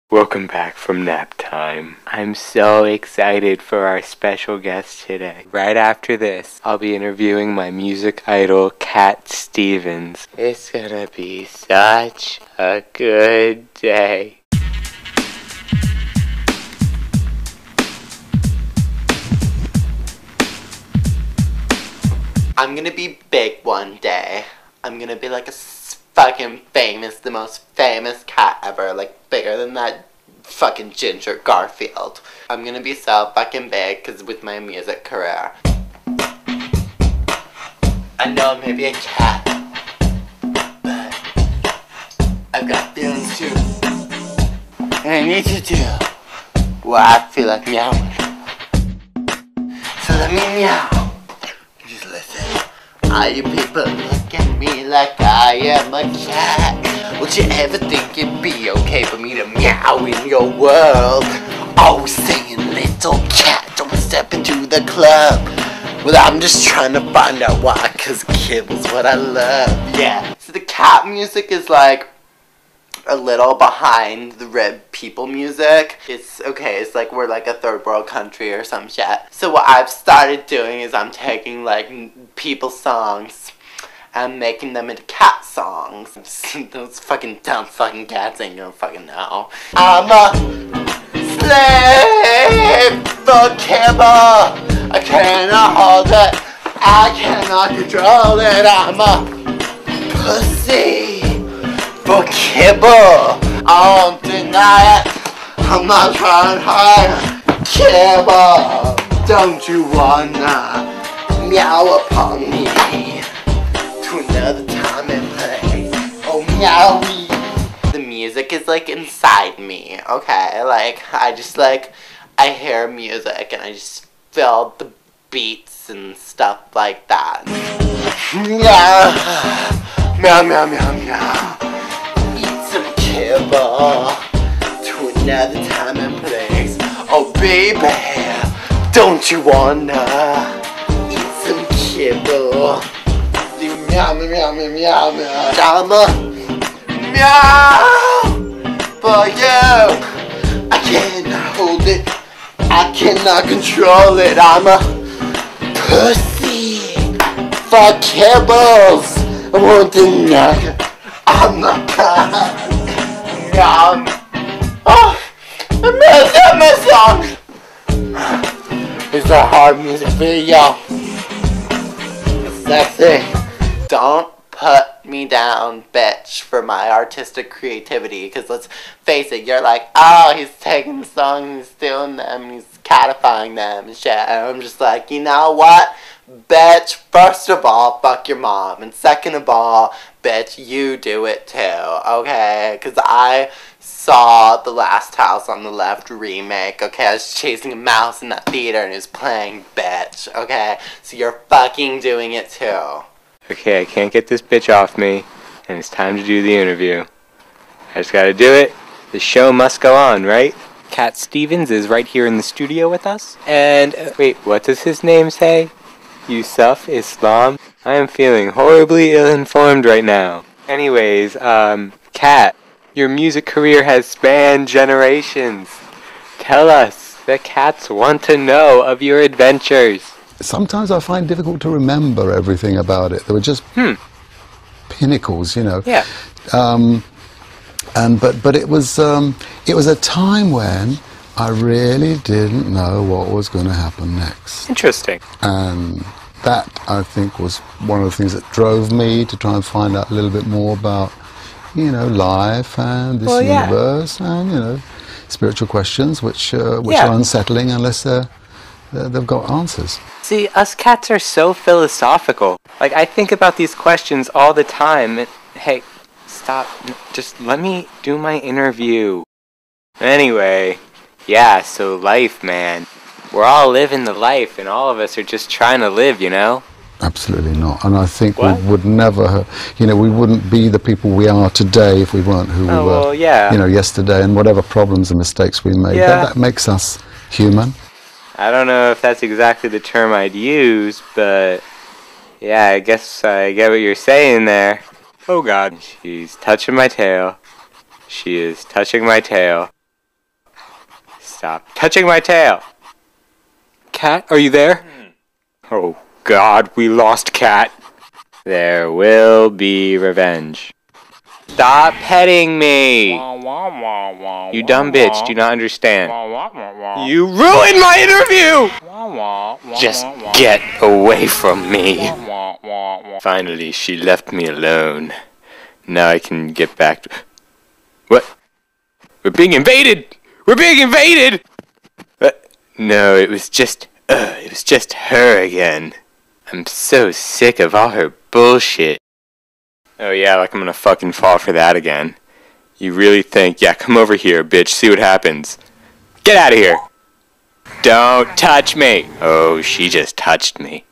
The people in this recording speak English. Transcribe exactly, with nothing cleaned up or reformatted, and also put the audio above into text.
Welcome back from nap time. I'm so excited for our special guest today. Right after this, I'll be interviewing my music idol, Cat Stevens. It's gonna be such a good day. I'm gonna be big one day. I'm gonna be like a fucking famous, the most famous cat ever, like bigger than that fucking Ginger Garfield. I'm gonna be so fucking big because with my music career. I know I may be a cat, but I've got feelings too. And I need to do what I feel like meowing. So let me meow. Just listen. All you people look at me like I am a cat. Would you ever think it'd be okay for me to meow in your world? Always saying, little cat, don't step into the club. Well, I'm just trying to find out why, cause Kibble's what I love. Yeah. So the cat music is like a little behind the red people music. It's okay, it's like we're like a third world country or some shit. So what I've started doing is I'm taking like people songs and making them into cat songs. Those fucking dumb fucking cats ain't gonna fucking know. I'm a slave for kibble. I cannot hold it, I cannot control it. I'm a pussy for kibble. I won't deny it, I'm not trying hard. Kibble, don't you wanna meow upon me to another time and place? Oh, meowie. The music is like inside me, okay? Like, I just like, I hear music and I just feel the beats and stuff like that. Meow, meow, meow, meow, meow. Eat some kibble to another time and place. Oh, baby, don't you wanna eat some kibble? Meow, meow, meow, meow, meow. I'm a meow for you. I cannot hold it, I cannot control it. I'm a pussy for kibbles. I won't deny it, I'm not bad. Meow. Oh, I messed up my song. It's a hard music video. It's sexy. Don't put me down, bitch, for my artistic creativity. Because let's face it, you're like, oh, he's taking the songs and he's stealing them and he's catifying them and shit. And I'm just like, you know what? Bitch, first of all, fuck your mom. And second of all, bitch, you do it too, okay? Because I saw The Last House on the Left remake, okay? I was chasing a mouse in that theater and it was playing, bitch, okay? So you're fucking doing it too. Okay, I can't get this bitch off me, and it's time to do the interview. I just gotta do it. The show must go on, right? Cat Stevens is right here in the studio with us. And, uh, wait, what does his name say? Yusuf Islam? I am feeling horribly ill-informed right now. Anyways, um, Cat, your music career has spanned generations. Tell us, the cats want to know of your adventures. Sometimes I find it difficult to remember everything about it. There were just hmm. pinnacles, you know. Yeah. Um, and but but it was um, it was a time when I really didn't know what was going to happen next. Interesting. And that, I think, was one of the things that drove me to try and find out a little bit more about, you know, life and this well, yeah. universe and, you know, spiritual questions, which uh, which yeah. are unsettling unless they're, they're, they've got answers. See, us cats are so philosophical. Like, I think about these questions all the time. And, hey, stop. Just let me do my interview. Anyway, yeah, so life, man. We're all living the life, and all of us are just trying to live, you know? Absolutely not. And I think What? we would never, you know, we wouldn't be the people we are today if we weren't who Oh, we were, well, yeah. you know, yesterday, and whatever problems and mistakes we made. Yeah. That, that makes us human. I don't know if that's exactly the term I'd use, but yeah, I guess I get what you're saying there. Oh God, she's touching my tail. She is touching my tail. stop touching my tail. Cat, are you there? Oh God, we lost Cat. There will be revenge. Stop petting me! You dumb bitch, do not understand. You ruined my interview! Just get away from me. Finally, she left me alone. Now I can get back to... What? We're being invaded! We're being invaded! Uh, no, it was just... Uh, it was just her again. I'm so sick of all her bullshit. Oh yeah, like I'm gonna fucking fall for that again. You really think... Yeah, come over here, bitch, see what happens. Get out of here! Don't touch me! Oh, she just touched me.